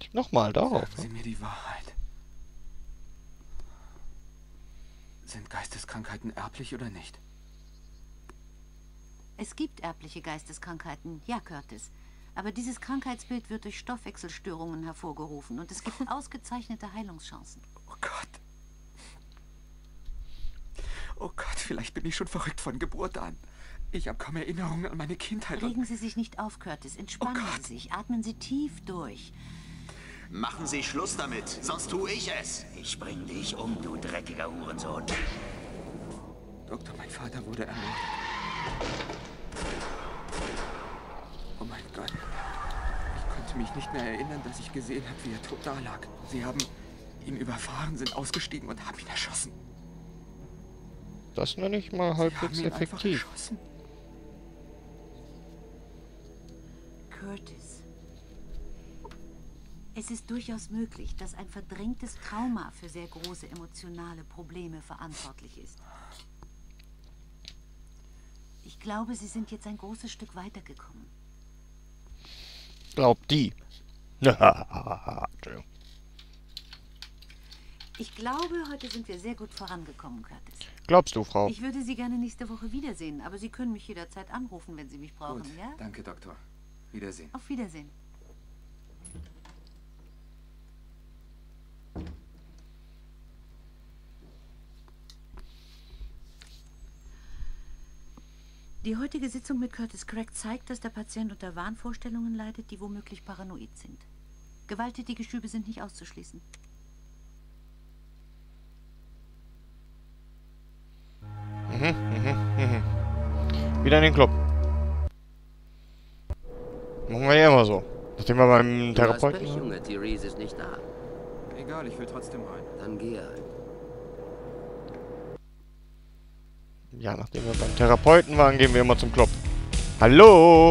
Nochmal darauf. Sagen Sie mir die Wahrheit. Sind Geisteskrankheiten erblich oder nicht? Es gibt erbliche Geisteskrankheiten, ja, Curtis. Aber dieses Krankheitsbild wird durch Stoffwechselstörungen hervorgerufen und es gibt ausgezeichnete Heilungschancen. Oh Gott. Oh Gott, vielleicht bin ich schon verrückt von Geburt an. Ich habe kaum Erinnerungen an meine Kindheit. Regen Sie sich nicht auf, Curtis. Entspannen Sie sich. Atmen Sie tief durch. Machen Sie Schluss damit, sonst tue ich es. Ich bring dich um, du dreckiger Hurensohn. Doktor, mein Vater wurde ermordet. Oh mein Gott. Ich konnte mich nicht mehr erinnern, dass ich gesehen habe, wie er tot dalag. Sie haben ihn überfahren, sind ausgestiegen und haben ihn erschossen. Das nenne ich mal halbwegs effektiv. Curtis. Es ist durchaus möglich, dass ein verdrängtes Trauma für sehr große emotionale Probleme verantwortlich ist. Ich glaube, Sie sind jetzt ein großes Stück weitergekommen. Glaubt die. Entschuldigung. Ich glaube, heute sind wir sehr gut vorangekommen, Curtis. Glaubst du, Frau? Ich würde Sie gerne nächste Woche wiedersehen, aber Sie können mich jederzeit anrufen, wenn Sie mich brauchen, Gut, ja? danke, Doktor. Wiedersehen. Auf Wiedersehen. Die heutige Sitzung mit Curtis Craig zeigt, dass der Patient unter Wahnvorstellungen leidet, die womöglich paranoid sind. Gewalttätige Schübe sind nicht auszuschließen. Wieder in den Club. Machen wir ja immer so. Nachdem wir beim Therapeuten Pech, Junge, Therese ist nicht da. Egal, ich will trotzdem rein. Dann geh halt. Ja, nachdem wir beim Therapeuten waren, gehen wir immer zum Club. Hallo!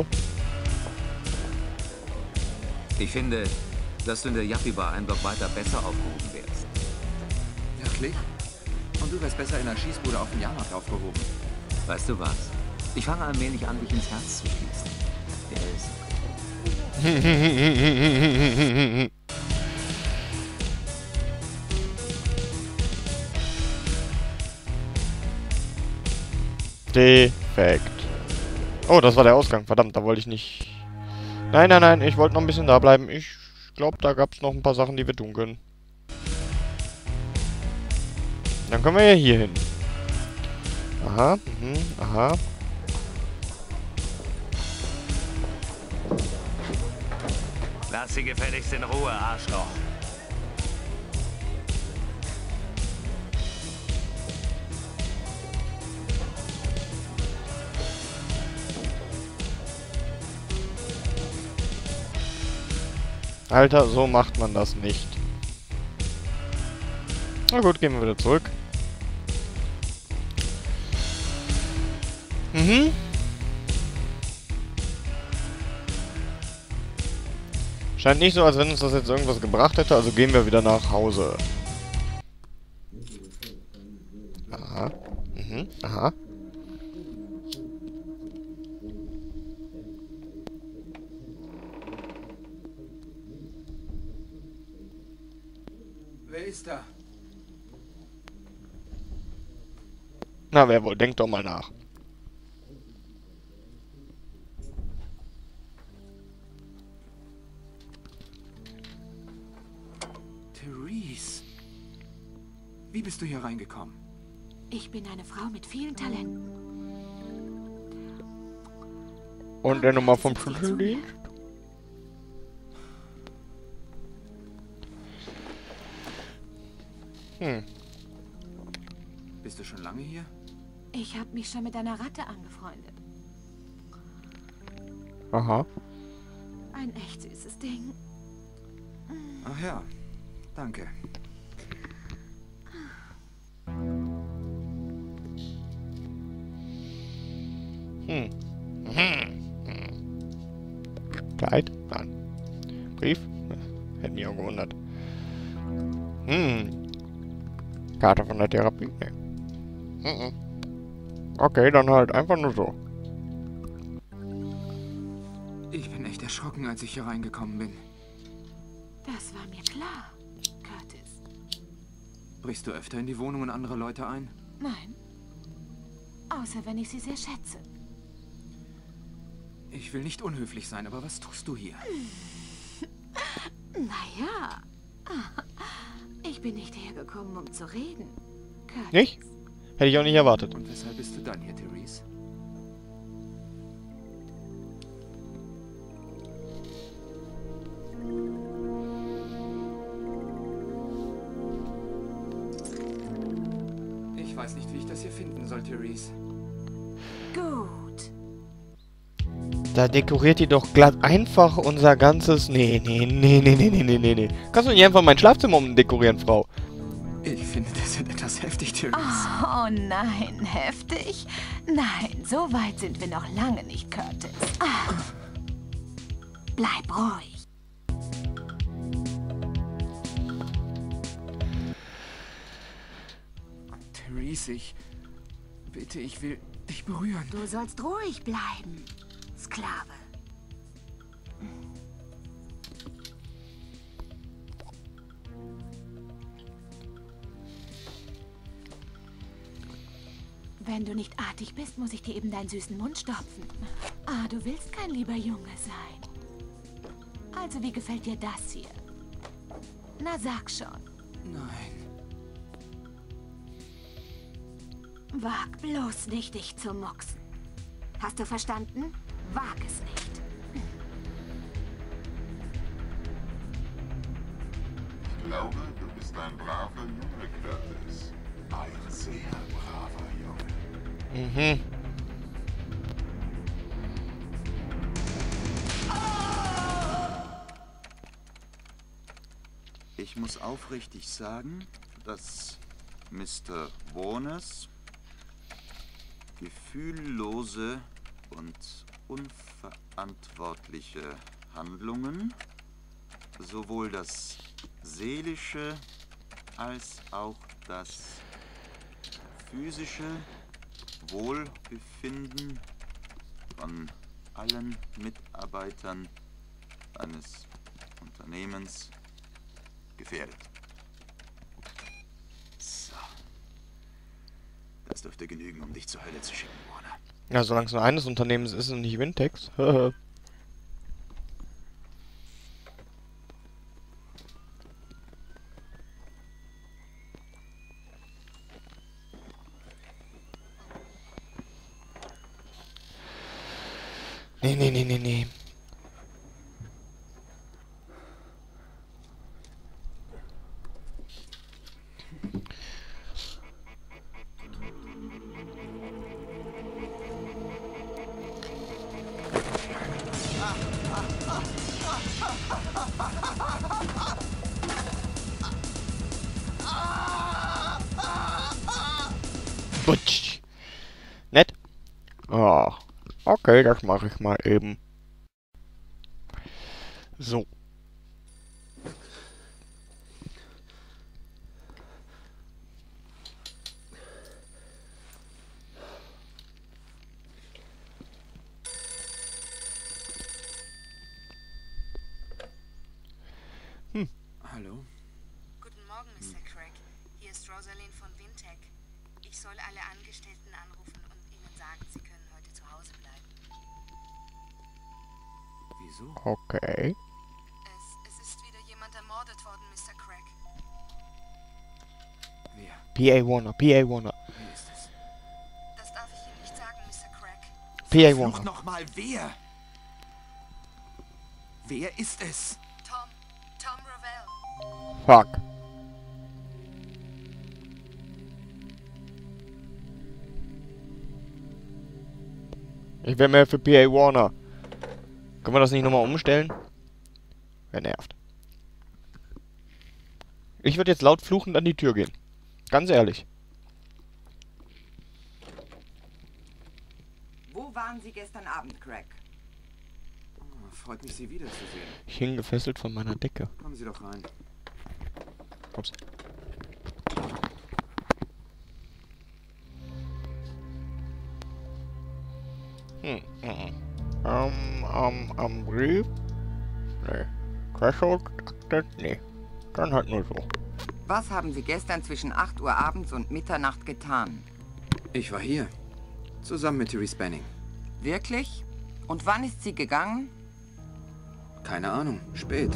Ich finde, dass du in der Yuppie-Bar ein Block weiter besser aufgehoben wärst. Wirklich? Und du wärst besser in der Schießbude auf dem Jahrmarkt aufgehoben. Weißt du was? Ich fange allmählich an, dich ins Herz zu schließen. Der ist... Defekt. Oh, das war der Ausgang. Verdammt, da wollte ich nicht... Nein, nein, nein, ich wollte noch ein bisschen da bleiben. Ich glaube, da gab es noch ein paar Sachen, die wir tun können. Dann können wir ja hier hin. Aha, aha. Lass sie gefälligst in Ruhe, Arschloch. Alter, so macht man das nicht. Na gut, gehen wir wieder zurück. Scheint nicht so, als wenn uns das jetzt irgendwas gebracht hätte, also gehen wir wieder nach Hause. Aha. Aha. Wer ist da? Na, wer wohl? Denkt doch mal nach. Therese. Wie bist du hier reingekommen? Ich bin eine Frau mit vielen Talenten. Und der Nummer vom Schlüsseldienst? Bist du schon lange hier? Ich habe mich schon mit einer Ratte angefreundet. Aha. Ein echt süßes Ding. Ach ja, danke. Kleid? Nein. Brief? Hätte mich auch gewundert. Karte von der Therapie? Nee. Okay, dann halt einfach nur so. Ich bin echt erschrocken, als ich hier reingekommen bin. Das Das war mir klar, Curtis. Brichst du öfter in die Wohnungen anderer Leute ein? Nein. Außer wenn ich sie sehr schätze. Ich will nicht unhöflich sein, aber was tust du hier? Naja. Ich bin nicht hergekommen, um zu reden. Curtis. Nicht? Hätte ich auch nicht erwartet. Und weshalb bist du dann hier, Therese? Ich weiß nicht, wie ich das hier finden soll, Therese. Gut. Da dekoriert ihr doch glatt einfach unser ganzes... Nee. Kannst du nicht einfach mein Schlafzimmer umdekorieren, Frau? Ich finde, das wird etwas heftig, Therese. Oh nein, heftig? Nein, so weit sind wir noch lange nicht, Curtis. Bleib ruhig. Therese, ich will dich berühren. Du sollst ruhig bleiben, Sklave. Wenn du nicht artig bist, muss ich dir eben deinen süßen Mund stopfen. Ah, du willst kein lieber Junge sein. Also, wie gefällt dir das hier? Na, sag schon. Nein. Wag bloß nicht, dich zu mucksen. Hast du verstanden? Wag es nicht. Ich glaube, du bist ein braver Junge, Curtis. Ein sehr braver Junge. Mhm. Ich muss aufrichtig sagen, dass Mr. Warners gefühllose und unverantwortliche Handlungen sowohl das seelische als auch das physische Wohlbefinden von allen Mitarbeitern eines Unternehmens gefährdet. So. Das dürfte genügen, um dich zur Hölle zu schicken, Warner. Ja, solange es nur eines Unternehmens ist und nicht Wintex. Nee. Butsch. Nett? Ah, okay, das mache ich mal eben. So. Hallo? Guten Morgen, Mr. Craig. Hier ist Rosalind von Wintec. Ich soll alle Angestellten anrufen und ihnen sagen, sie können heute zu Hause bleiben. Wieso? Okay. Es ist wieder jemand ermordet worden, Mr. Craig. Wer? PA Warner. Wer ist es? Das darf ich Ihnen nicht sagen, Mr. Craig. PA Fluch Warner. nochmal, wer? Wer ist es? Tom Ravel. Fuck. Ich wäre mehr für PA Warner. Können wir das nicht nochmal umstellen? Wer nervt. Ich würde jetzt laut fluchend an die Tür gehen. Ganz ehrlich. Wo waren Sie gestern Abend, Craig? Oh, freut mich, Sie wiederzusehen. Ich hing gefesselt von meiner Decke. Kommen Sie doch rein. Ups. Brief? Nee. Threshold Nee. Dann halt nur so. Was haben Sie gestern zwischen 8 Uhr abends und Mitternacht getan? Ich war hier. Zusammen mit Therese Benning. Wirklich? Und wann ist sie gegangen? Keine Ahnung. Spät.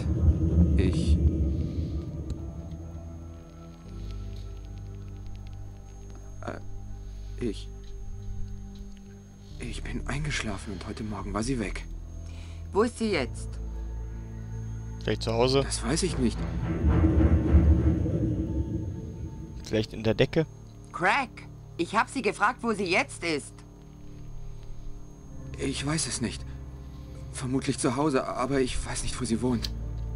Ich bin eingeschlafen und heute Morgen war sie weg. Wo ist sie jetzt? Vielleicht zu Hause? Das weiß ich nicht. Vielleicht in der Decke? Craig, ich habe sie gefragt, wo sie jetzt ist. Ich weiß es nicht. Vermutlich zu Hause, aber ich weiß nicht, wo sie wohnt.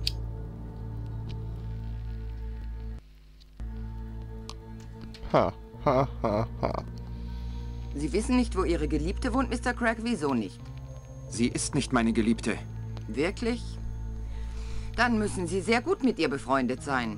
Ha, ha, ha, ha. Sie wissen nicht, wo Ihre Geliebte wohnt, Mr. Craig? Wieso nicht? Sie ist nicht meine Geliebte. Wirklich? Dann müssen Sie sehr gut mit ihr befreundet sein.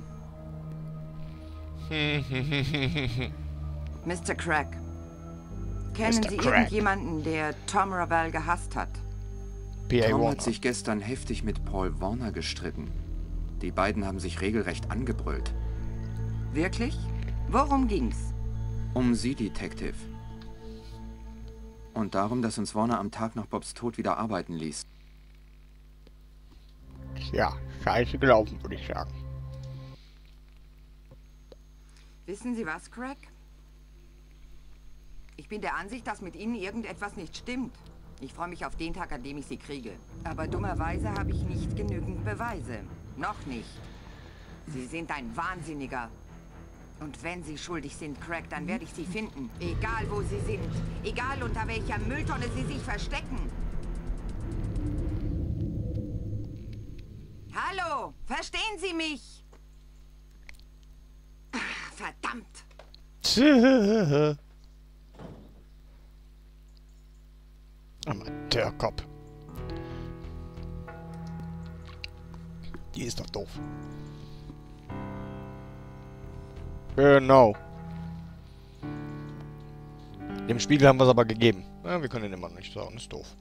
Mr. Craig, kennen Mr. Sie Craig. irgendjemanden, der Tom Raval gehasst hat? P.A. Tom Warner. hat sich gestern heftig mit Paul Warner gestritten. Die beiden haben sich regelrecht angebrüllt. Wirklich? Worum ging's? Um Sie, Detective. Und darum, dass uns Warner am Tag nach Bobs Tod wieder arbeiten ließ. Ja, scheiße gelaufen, würde ich sagen. Wissen Sie was, Craig? Ich bin der Ansicht, dass mit Ihnen irgendetwas nicht stimmt. Ich freue mich auf den Tag, an dem ich Sie kriege. Aber dummerweise habe ich nicht genügend Beweise. Noch nicht. Sie sind ein Wahnsinniger. Und wenn Sie schuldig sind, Craig, dann werde ich Sie finden. Egal, wo Sie sind. Egal, unter welcher Mülltonne Sie sich verstecken. Hallo, verstehen Sie mich? Ach, verdammt. Amateurkopf. Die ist doch doof. Genau. Dem Spiegel haben wir es aber gegeben. Ja, wir können den immer noch nicht sagen, ist doof.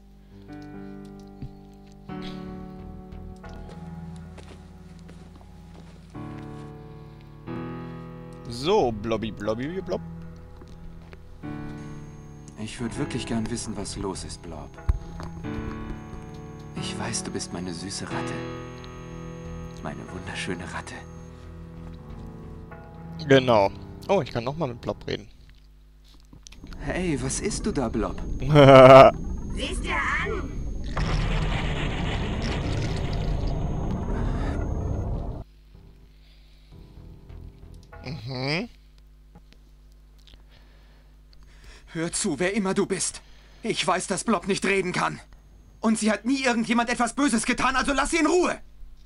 So, blobby, blobby, blob. Ich würde wirklich gern wissen, was los ist, Blob. Ich weiß, du bist meine süße Ratte. Meine wunderschöne Ratte. Genau. Oh, ich kann nochmal mit Blob reden. Hey, was isst du da, Blob? Siehst dir an! Mhm. Hör zu, wer immer du bist. Ich weiß, dass Blob nicht reden kann. Und sie hat nie irgendjemand etwas Böses getan, also lass sie in Ruhe.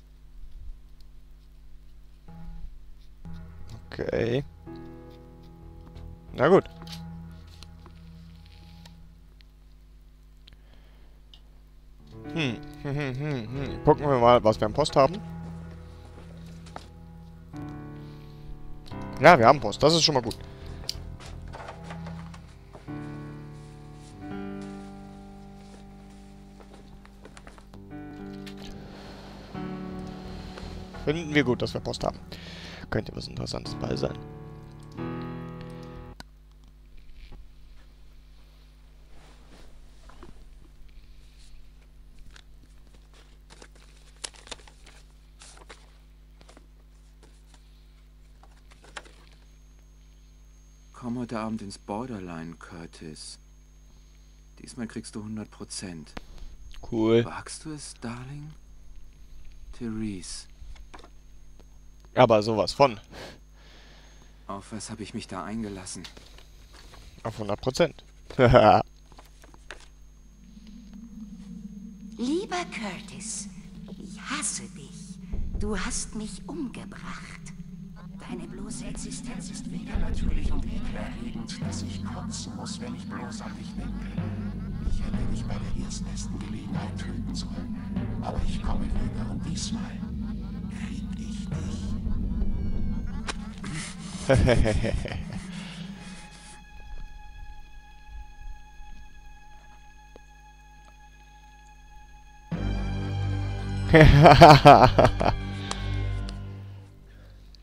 Okay. Na gut. Gucken wir mal, was wir am Post haben. Ja, wir haben Post. Das ist schon mal gut. Finden wir gut, dass wir Post haben. Könnte was Interessantes bei sein. Komm heute Abend ins Borderline, Curtis. Diesmal kriegst du 100%. Cool. Wagst du es, Darling? Therese. Aber sowas von. Auf was habe ich mich da eingelassen? Auf 100%. Lieber Curtis, ich hasse dich. Du hast mich umgebracht. Deine bloße Existenz ist weder natürlich und ekelerregend, dass ich kotzen muss, wenn ich bloß an dich denke. Ich hätte dich bei der erstbesten Gelegenheit töten sollen. Aber ich komme wieder und diesmal krieg ich dich.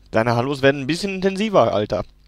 Deine Hallos werden ein bisschen intensiver, Alter.